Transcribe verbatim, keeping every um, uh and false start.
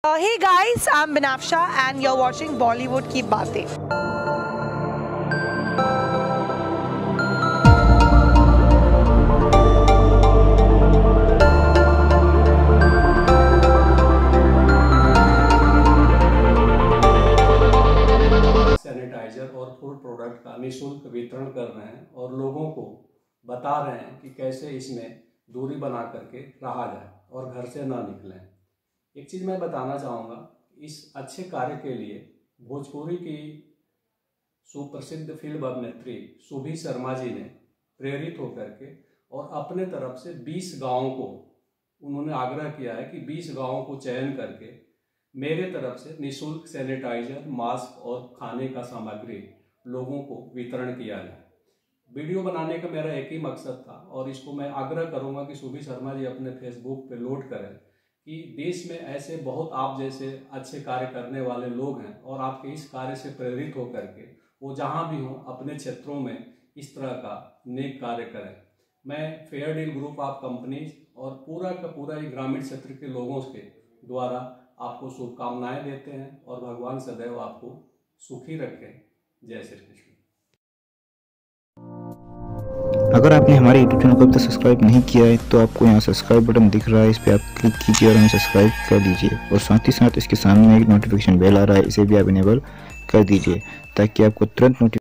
Uh, hey guys, I'm Binafsha and you're watching Bollywood की बातें। Sanitiser और food product का निःशुल्क वितरण कर रहे हैं और लोगों को बता रहे हैं कि कैसे इसमें दूरी बना करके रहा जाए और घर से ना निकलें। एक चीज़ मैं बताना चाहूँगा, इस अच्छे कार्य के लिए भोजपुरी की सुप्रसिद्ध फिल्म अभिनेत्री सुभी शर्मा जी ने प्रेरित होकर के और अपने तरफ से बीस गाँवों को उन्होंने आग्रह किया है कि बीस गाँवों को चयन करके मेरे तरफ से निःशुल्क सैनिटाइजर, मास्क और खाने का सामग्री लोगों को वितरण किया जाए। वीडियो बनाने का मेरा एक ही मकसद था और इसको मैं आग्रह करूंगा कि सुभी शर्मा जी अपने फेसबुक पे लोड करें कि देश में ऐसे बहुत आप जैसे अच्छे कार्य करने वाले लोग हैं और आपके इस कार्य से प्रेरित होकर के वो जहां भी हों अपने क्षेत्रों में इस तरह का नेक कार्य करें। मैं Fair Deal Group of Companies और पूरा का पूरा ग्रामीण क्षेत्र के लोगों के द्वारा आपको शुभकामनाएं देते हैं और भगवान सदैव आपको सुखी रखें। जय श्री कृष्ण। अगर आपने हमारे यूट्यूब चैनल को अब तक सब्सक्राइब नहीं किया है तो आपको यहाँ सब्सक्राइब बटन दिख रहा है, इस पर आप क्लिक कीजिए और हमें सब्सक्राइब कर दीजिए और साथ ही साथ इसके सामने एक नोटिफिकेशन बेल आ रहा है, इसे भी आप इनेबल कर दीजिए ताकि आपको तुरंत नोटिफिकेशन